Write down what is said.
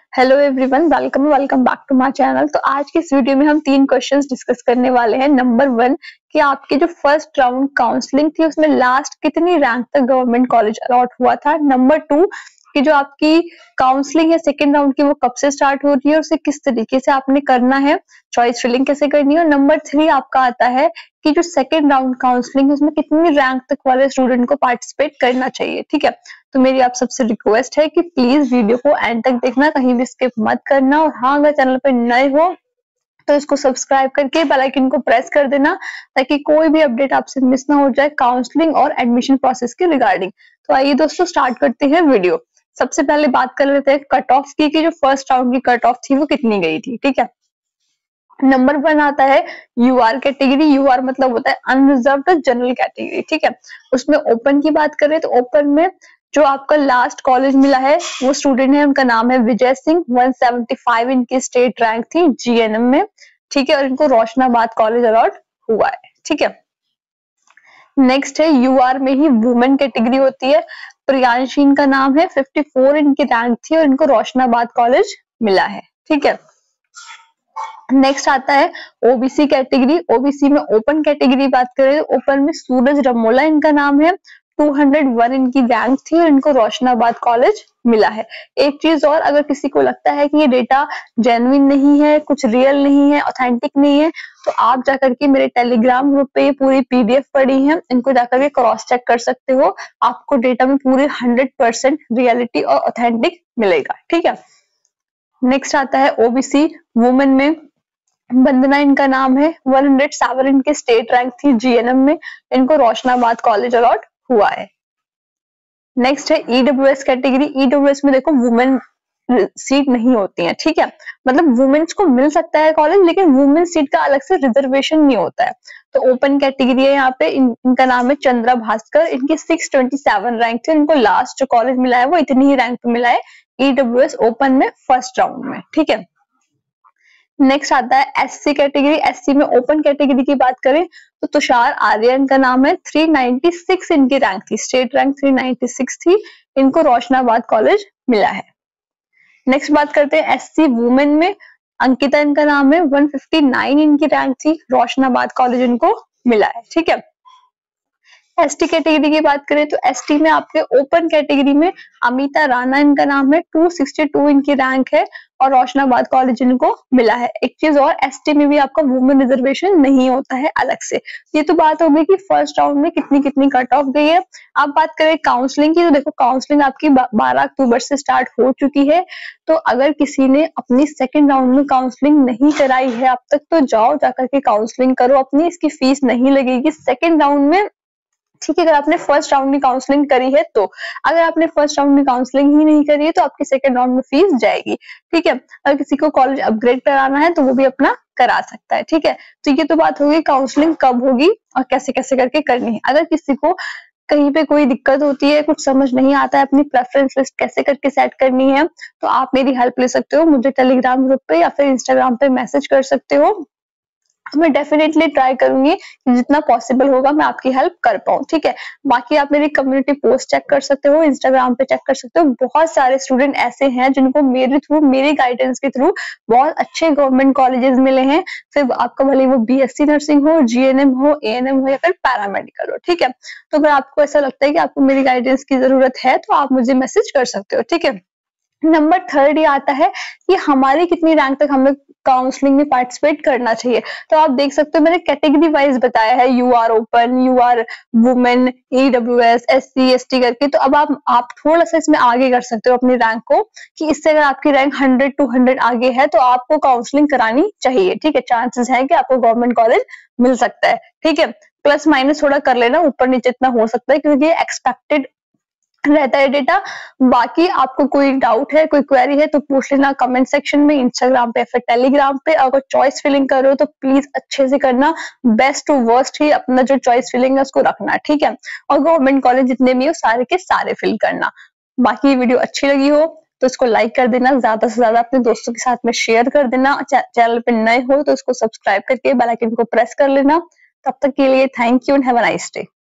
Hello everyone, welcome back to my channel. तो आज की इस वीडियो में हम 3 क्वेश्चंस डिस्कस करने वाले हैं। नंबर 1 कि आपकी जो फर्स्ट राउंड काउंसलिंग थी उसमें लास्ट कितनी रैंक तक गवर्नमेंट कॉलेज अलॉट हुआ था। नंबर 2 कि जो आपकी काउंसलिंग है सेकेंड राउंड की वो कब से स्टार्ट हो रही है और उसे किस तरीके से आपने करना है, चॉइस फिलिंग कैसे करनी है। और नंबर 3 आपका आता है कि जो सेकेंड राउंड काउंसलिंग है उसमें कितनी रैंक तक वाले स्टूडेंट को पार्टिसिपेट करना चाहिए। ठीक है, तो मेरी आप सबसे रिक्वेस्ट है कि प्लीज वीडियो को एंड तक देखना, कहीं भी स्किप मत करना। और हाँ, अगर चैनल पे नए हो तो इसको सब्सक्राइब करके बेल आइकन को प्रेस कर देना ताकि कोई भी अपडेट आपसे मिस ना हो जाए काउंसलिंग और एडमिशन प्रोसेस के रिगार्डिंग। तो आइए दोस्तों स्टार्ट करते हैं वीडियो। सबसे पहले बात कर लेते हैं कट ऑफ की कि जो फर्स्ट राउंड की कट ऑफ थी वो कितनी गई थी। ठीक है, नंबर 1 आता है यूआर कैटेगरी। यूआर मतलब होता है अनरिजर्व्ड जनरल कैटेगरी। ठीक है, उसमें ओपन की बात करें तो ओपन में जो आपका लास्ट कॉलेज मिला है वो स्टूडेंट है, उनका नाम है विजय सिंह। 175 इनकी स्टेट रैंक थी जीएनएम में। ठीक है, और इनको रोशनाबाद कॉलेज अलॉट हुआ है। ठीक है, नेक्स्ट है यूआर में ही वुमेन कैटेगरी होती है। प्रियांशी इनका नाम है, 54 इनकी रैंक थी और इनको रोशनाबाद कॉलेज मिला है। ठीक है, नेक्स्ट आता है ओबीसी कैटेगरी। ओबीसी में ओपन कैटेगरी बात करें तो ओपन में सूरज रमोला इनका नाम है। 201 इनकी रैंक थी और इनको रोशनाबाद कॉलेज मिला है। एक चीज और, अगर किसी को लगता है कि ये डेटा जेन्युइन नहीं है, कुछ रियल नहीं है, ऑथेंटिक नहीं है, तो आप जाकर के मेरे टेलीग्राम ग्रुप पे ये पूरी पीडीएफ पड़ी है, इनको जाकर के क्रॉस चेक कर सकते हो। आपको डेटा में पूरी 100% रियलिटी और ऑथेंटिक मिलेगा। ठीक है, नेक्स्ट आता है ओबीसी वुमेन में वंदना इनका नाम है। 107 इनके स्टेट रैंक थी जीएनएम में, इनको रोशनाबाद कॉलेज अलॉट हुआ है। नेक्स्ट है ईडब्ल्यूएस कैटेगरी। ईडब्ल्यूएस में देखो वुमेन सीट नहीं होती है। ठीक है, मतलब वुमेन्स को मिल सकता है कॉलेज लेकिन वुमेन सीट का अलग से रिजर्वेशन नहीं होता है। तो ओपन कैटेगरी है यहाँ पे। इनका नाम है चंद्रा भास्कर। इनकी 627 रैंक थी, इनको लास्ट जो कॉलेज मिला है वो इतनी ही रैंक पे मिला है ईडब्ल्यूएस ओपन में फर्स्ट राउंड में। ठीक है, नेक्स्ट आता है एससी कैटेगरी। एससी में ओपन कैटेगरी की बात करें तो तुषार आर्यन का नाम है। 396 इनकी रैंक थी, स्टेट रैंक 396 थी, इनको रोशनाबाद कॉलेज मिला है। नेक्स्ट बात करते हैं एससी वुमेन में। अंकिता इनका नाम है। 159 इनकी रैंक थी, रोशनाबाद कॉलेज इनको मिला है। ठीक है, एसटी कैटेगरी की बात करें तो एसटी में आपके ओपन कैटेगरी में अमिता राणा इनका नाम है। 262 इनकी रैंक है और रोशनाबाद कॉलेज इनको मिला है। एक चीज और, एसटी में भी आपका वुमेन रिजर्वेशन नहीं होता है अलग से। ये तो बात होगी कि फर्स्ट राउंड में कितनी कितनी कट ऑफ गई है। अब बात करें काउंसलिंग की तो देखो काउंसलिंग आपकी 12 अक्टूबर से स्टार्ट हो चुकी है। तो अगर किसी ने अपनी सेकेंड राउंड में काउंसलिंग नहीं कराई है अब तक तो जाओ जाकर के काउंसलिंग करो अपनी, इसकी फीस नहीं लगेगी सेकेंड राउंड में। ठीक है, अगर आपने फर्स्ट राउंड में काउंसलिंग करी है तो, अगर आपने फर्स्ट राउंड में काउंसलिंग ही नहीं करी है तो आपकी सेकंड राउंड में फीस जाएगी। ठीक है, अगर किसी को कॉलेज अपग्रेड कराना है तो वो भी अपना करा सकता है। ठीक है, तो ये तो बात होगी काउंसलिंग कब होगी और कैसे कैसे करके करनी है। अगर किसी को कहीं पे कोई दिक्कत होती है, कुछ समझ नहीं आता है, अपनी प्रेफरेंस लिस्ट कैसे करके सेट करनी है, तो आप मेरी हेल्प ले सकते हो। मुझे टेलीग्राम ग्रुप पे या फिर इंस्टाग्राम पे मैसेज कर सकते हो। मैं डेफिनेटली ट्राई करूंगी कि जितना पॉसिबल होगा मैं आपकी हेल्प कर पाऊँ। ठीक है, बाकी आप मेरी कम्युनिटी पोस्ट चेक कर सकते हो, इंस्टाग्राम पे चेक कर सकते हो। बहुत सारे स्टूडेंट ऐसे हैं जिनको मेरे थ्रू, मेरी गाइडेंस के थ्रू बहुत अच्छे गवर्नमेंट कॉलेजेस मिले हैं। फिर आपका भले वो बीएससी नर्सिंग हो, जीएनएम हो, एएनएम हो या फिर पैरामेडिकल हो। ठीक है, तो अगर आपको ऐसा लगता है कि आपको मेरी गाइडेंस की जरूरत है तो आप मुझे मैसेज कर सकते हो। ठीक है, नंबर 3 ये आता है कि हमारी कितनी रैंक तक हमें काउंसलिंग में पार्टिसिपेट करना चाहिए। तो आप देख सकते हो मैंने कैटेगरी वाइज बताया है, UR open, UR women, EWS, SC, ST करके। तो अब आप थोड़ा सा इसमें आगे कर सकते हो अपनी रैंक को, कि इससे अगर आपकी रैंक 100 to 100 आगे है तो आपको काउंसलिंग करानी चाहिए। ठीक है, चांसेस है कि आपको गवर्नमेंट कॉलेज मिल सकता है। ठीक है, प्लस माइनस थोड़ा कर लेना, ऊपर नीचे इतना हो सकता है क्योंकि एक्सपेक्टेड रहता है डेटा। बाकी आपको कोई डाउट है, कोई क्वेरी है तो पूछ लेना कमेंट सेक्शन में, इंस्टाग्राम पे, फिर टेलीग्राम पे। अगर चॉइस फिलिंग कर रहे हो तो प्लीज अच्छे से करना, बेस्ट टू वर्स्ट ही अपना जो चॉइस फिलिंग है उसको रखना। ठीक है, और गवर्नमेंट कॉलेज जितने भी हो सारे के सारे फिल करना। बाकी वीडियो अच्छी लगी हो तो इसको लाइक कर देना, ज्यादा से ज्यादा अपने दोस्तों के साथ में शेयर कर देना। चैनल पे नए हो तो इसको सब्सक्राइब करके बेल आइकन को प्रेस कर लेना। तब तक के लिए thank you and have a nice day.